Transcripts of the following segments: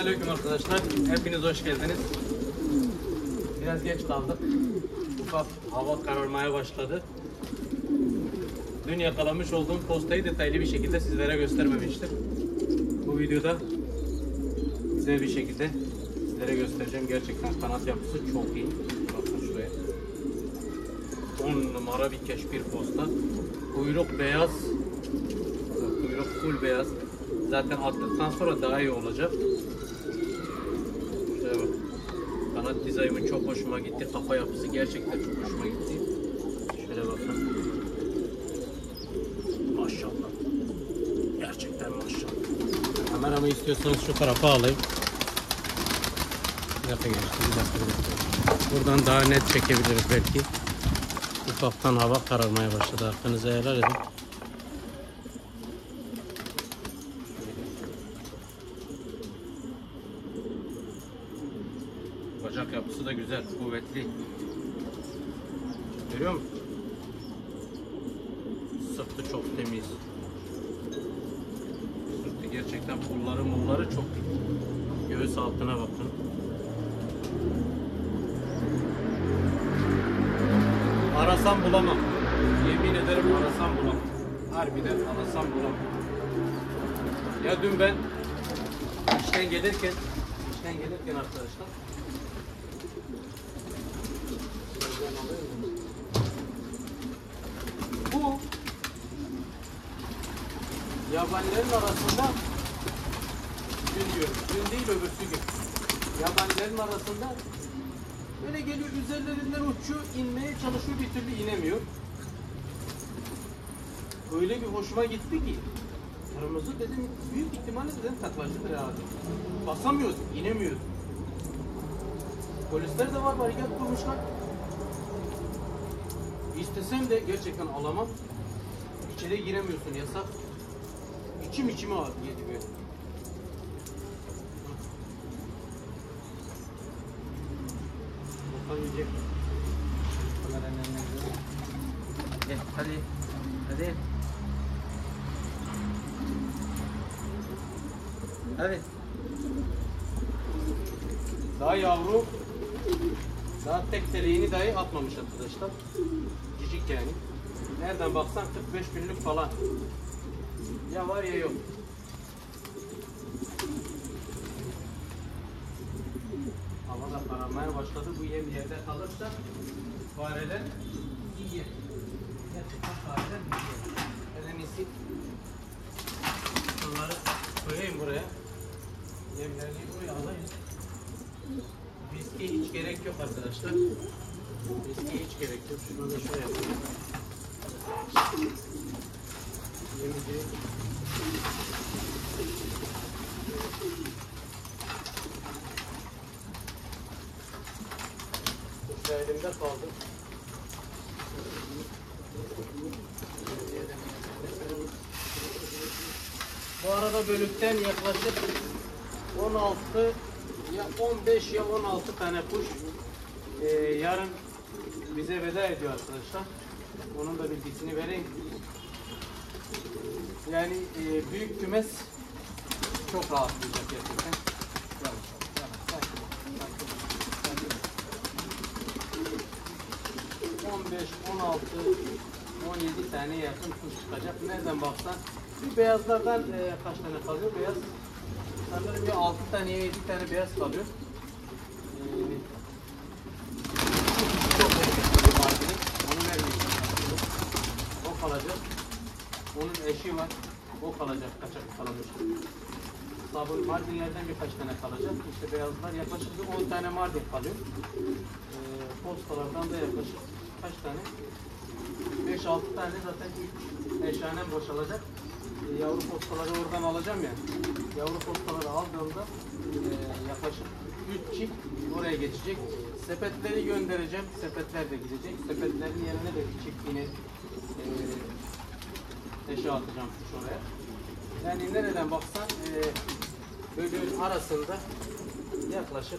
Selamünaleyküm arkadaşlar. Hepiniz hoş geldiniz. Biraz geç kaldık. Ufak hava kararmaya başladı. Dün yakalamış olduğum postayı detaylı bir şekilde sizlere göstermemiştim. Bu videoda size bir şekilde sizlere göstereceğim. Gerçekten kanat yapısı çok iyi. Bakın şuraya. 10 numara bir keşbir posta. Kuyruk beyaz. Kuyruk full beyaz. Zaten attıktan sonra daha iyi olacak. Şuraya bak. Kanat dizaynı çok hoşuma gitti. Kafa yapısı gerçekten çok hoşuma gitti. Şöyle bakın. Maşallah. Gerçekten maşallah. Kameramı istiyorsanız şu tarafa alayım. Bir dakika geçti. Bir dakika. Buradan daha net çekebiliriz belki. Ufaktan hava kararmaya başladı. Hakkınızı helal edin. Bacak yapısı da güzel, kuvvetli. Görüyor musun? Sırtı çok temiz. Sırtı gerçekten mulları çok iyi. Göğüs altına bakın. Arasam bulamam. Yemin ederim arasam bulamam. Harbiden arasam bulamam. Ya dün ben işten gelirken arkadaşlar bu yabanilerin arasında dün değil öbürsü gün yabanilerin arasında böyle geliyor, üzerlerinden uçuyor, inmeye çalışıyor, bir türlü inemiyor. Öyle bir hoşuma gitti ki kırmızı dedim, büyük ihtimalle dedim taklacıdır herhalde. Basamıyoruz, inemiyoruz. Polisler de var, barikat kurmuşlar. İstesem de gerçekten alamam. İçeriye giremiyorsun, yasak. İçime ağrı yedi böyle. Bakalım yiyecek. Kameranın önüne gidelim. Gel, hadi. Hadi. Hadi. Daha yavru. Daha tek teleğini dahi atmamış arkadaşlar. Cicik yani. Nereden baksan 45 günlük falan. Ya var ya yok. Hava da kararmaya başladı. Bu yem yerde kalırsa fareler iyi yer. Gerçekten fareler iyi yer. En iyisi bunları koyayım buraya. Yemlerini buraya alayım. Riske hiç gerek yok arkadaşlar. Riske hiç gerek yok. Şunu da şöyle yapayım. Yemici. Şu elimde kaldı. Bu arada bölükten yaklaşık 16 ya 15 ya 16 tane kuş yarın bize veda ediyor arkadaşlar. Onun da bilgisini vereyim. Yani büyük kümes çok rahatlayacak gerçekten. 15, 16, 17 tane yakın kuş çıkacak. Nereden baksan bir beyazlardan kaç tane kalıyor? Beyaz sanırım ya 6 tane ya 7 tane beyaz kalıyor. Çok onu vermeyeceğim. O kalacak. Onun eşi var. O kalacak. Kaçak kalamış. Sabun Mardinlerden birkaç tane kalacak. İşte beyazlar yaklaşık 10 tane Mardin kalıyor. Postalardan da yaklaşık kaç tane? 5-6 tane zaten ilk eşhanem boşalacak. Yavru postaları oradan alacağım ya. Yavru postaları aldığımda yaklaşık 3 çift oraya geçecek. Sepetleri göndereceğim. Sepetler de gidecek. Sepetlerin yerine de bir çift yine eşe atacağım kuş oraya. Yani nereden baksan bölüğün arasında yaklaşık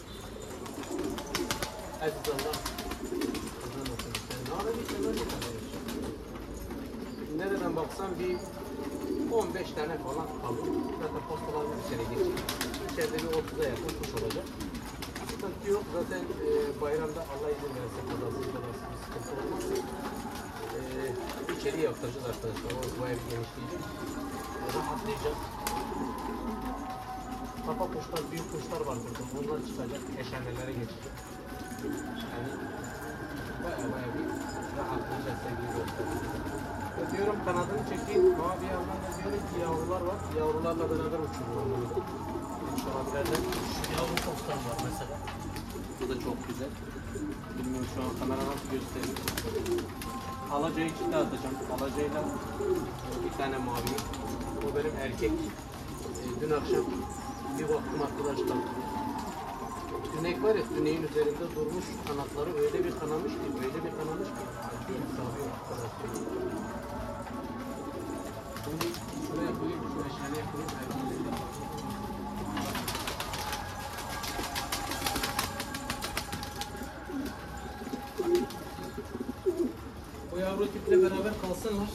nereden baksan bir 15 tane falan kaldı. Zaten postalarımız içeri geçecek. İçeride bir 30'a yakın kuş olacak. Sıkıntı yok. Zaten bayramda Allah izin verirse kazasız bir sıkıntı olmaz. İçeriği yaptıracağız arkadaşlar. O bayağı bir genişleyecek. Rahatlayacak. Kafa kuşlar, büyük kuşlar var burada. Onlar çıkacak. Eşanelere geçecek. Yani bayağı bir rahatlayacak sevgili dostlar. Diyorum kanadını çekeyim ama bir yandan da diyorum ki yavrular var. Yavrularla beraber uçuruyorum. Uçurabilerler. Yavru postan var mesela. Bu da çok güzel. Bilmiyorum şu an kamera nasıl gösteriyor. Alacayı içinde atacağım. Alacayla bir tane mavi. O benim erkek. Dün akşam bir baktım arkadaşlar. Dünek var ya, düneğin üzerinde durmuş, kanatları öyle bir kanamış ki. Hadi hesabı yok arkadaşlar. Şimdi şuraya koyayım, şu eşyaneye koyayım. Bu yavru tiple beraber kalsınlar.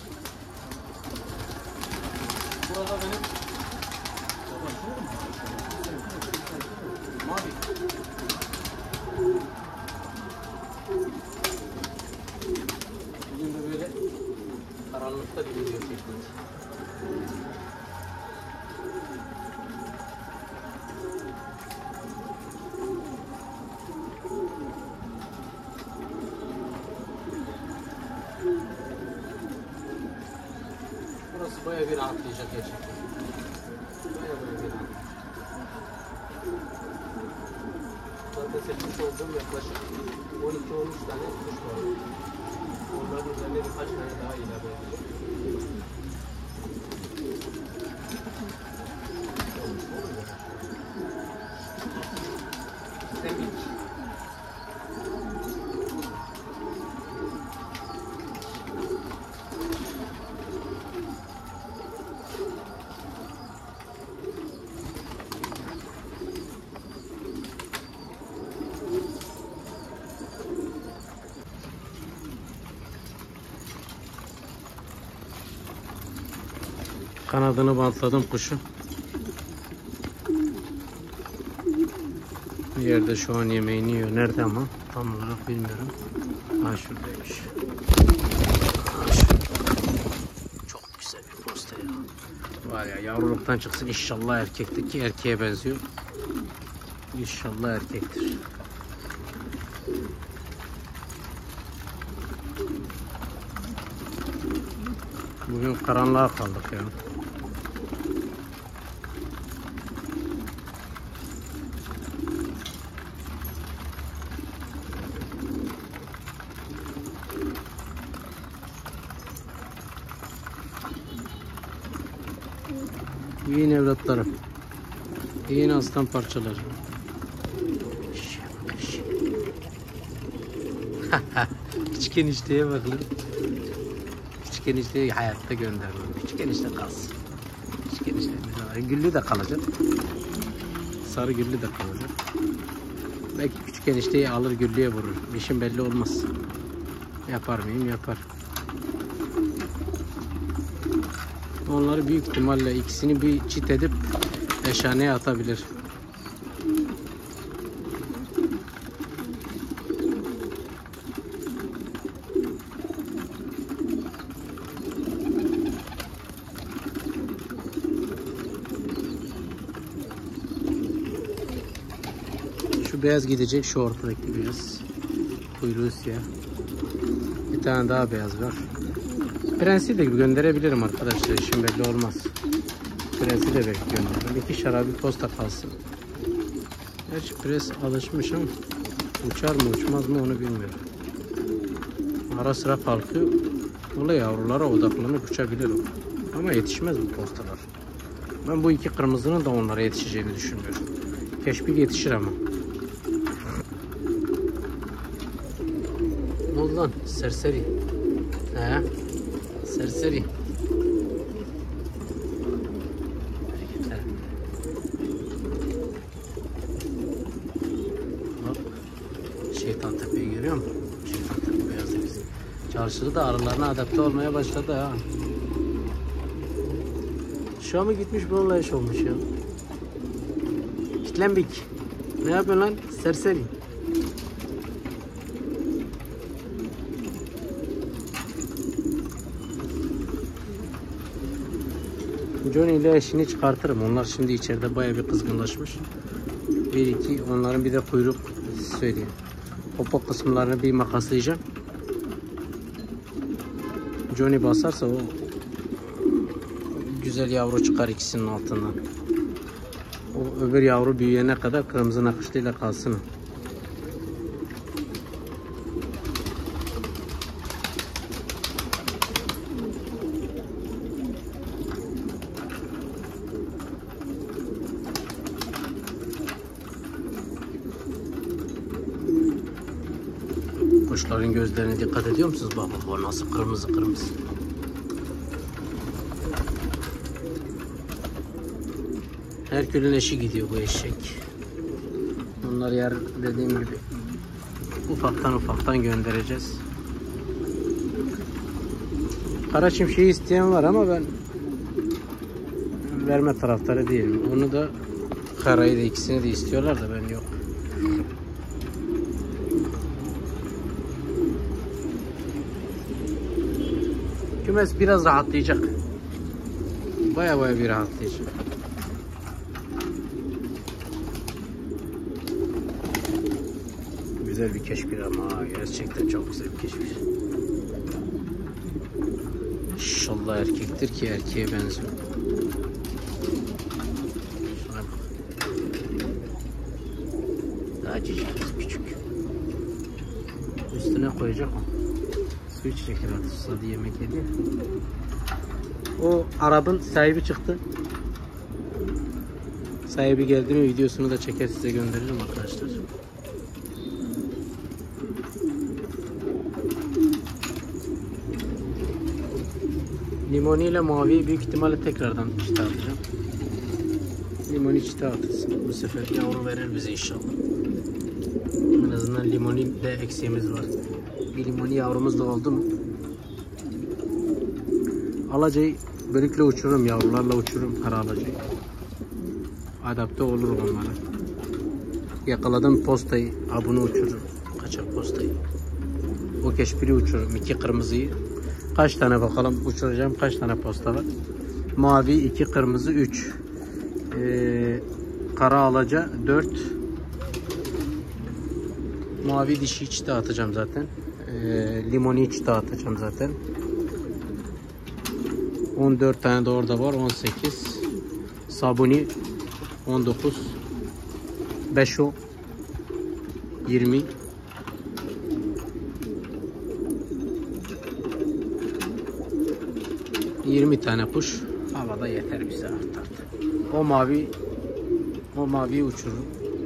Burada benim mavi. Bugün de böyle karanlıkta bir video çektik. Burası bayağı bir rahatlayacak gerçekten. Bayağı bir rahatlayacak. Zaten seçmiş olduğum yaklaşık 12-13 tane kuş var. Onların üzerine birkaç tane daha ilave edeceğim. Kanadını bantladım kuşu. Bir yerde şu an yemeğini yiyor. Nerede ama tam olarak bilmiyorum. Ha şuradaymış. Çok güzel bir posta ya. Var ya, yavruluktan çıksın inşallah, erkekteki erkeğe benziyor. İnşallah erkektir. Bugün karanlığa kaldık ya. Yiyin evlatlarım. Yiyin aslan parçaları. Küçük enişteye bak lan. Küçük enişteyi hayatta göndermem. Küçük enişte kalsın. Küçük enişte güllü de kalacak. Sarı güllü de kalacak. Belki küçük enişteyi alır güllüye vurur. İşin belli olmaz. Yapar mıyım? Yapar. Onları büyük ihtimalle ikisini bir çit edip eşhaneye atabilir. Şu beyaz gidecek, şu ortadaki beyaz. Kuyruğu siyah. Bir tane daha beyaz var. Prensi de gönderebilirim arkadaşlar, işin belli olmaz. Prensi de belki gönderirim. İki şarabi posta kalsın. Gerçi pres alışmış ama uçar mı uçmaz mı onu bilmiyorum. Ara sıra kalkıyor. Ola yavrulara odaklanıp uçabilir o. Ama yetişmez bu postalar. Ben bu iki kırmızının da onlara yetişeceğini düşünmüyorum. Keşbik yetişir ama. Ne oldu lan? Serseri. He? Serseri. Bak. Şeytan Tepe'yi görüyor musun? Şeytan Tepe beyaz deniz. Çarşıda da arılarına adapte olmaya başladı ha. Kuşağı mı gitmiş bununla eş olmuş ya. Kitlenbik. Ne yapıyorsun lan? Serseri. Johnny ile eşini çıkartırım. Onlar şimdi içeride bayağı bir kızgınlaşmış. Bir iki onların bir de kuyruk söyleyeyim. Popo kısımlarını bir makaslayacağım. Johnny basarsa o güzel yavru çıkar ikisinin altından. O öbür yavru büyüyene kadar kırmızı nakışlıyla kalsın. Kuşların gözlerine dikkat ediyor musunuz? Bak bak o nasıl kırmızı kırmızı. Herkül'ün eşi gidiyor bu eşek. Bunları yer dediğim gibi ufaktan göndereceğiz. Kara çimşeği isteyen var ama ben verme taraftarı değilim. Onu da karayı da ikisini de istiyorlar da ben yok. Kümes biraz rahatlayacak. Baya bir rahatlayacak. Güzel bir keşfir ama gerçekten çok güzel bir keşfir. İnşallah erkektir ki erkeğe benziyor. Şuna bak. Daha cicik küçük. Üstüne koyacak o. Su içecek herhalde, susadı, yemek yedi. O Arap'ın sahibi çıktı. Sahibi geldi mi videosunu da çeker size gönderirim arkadaşlar. Limoni ile mavi büyük ihtimalle tekrardan çita atacağım. Limoni çita atırsın. Bu sefer yavru verir bize inşallah. En azından limoni de eksiğimiz var. Bir limoni yavrumuz da oldu mu? Alacayı bölükle uçururum, yavrularla uçururum kara alacayı. Adapte olur onlara. Yakaladım postayı, bunu uçururum. Kaçak postayı. O keşfiri uçururum. 2 kırmızıyı. Kaç tane bakalım uçuracağım, kaç tane posta var? Mavi 2, kırmızı 3. Kara alaca 4. Mavi dişi hiç dağıtacağım zaten. Limoni hiç dağıtacağım zaten. 14 tane de orada var. 18. Sabuni 19. 5 o. 20. 20 tane kuş havada yeter bize artık. O mavi uçururum.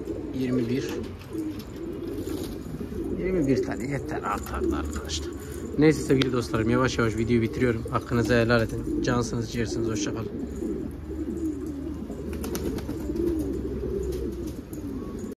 21 tane yeter artardı arkadaşlar. Neyse sevgili dostlarım, yavaş yavaş videoyu bitiriyorum. Hakkınızı helal edin. Cansınız, ciğersiniz. Hoşça kalın.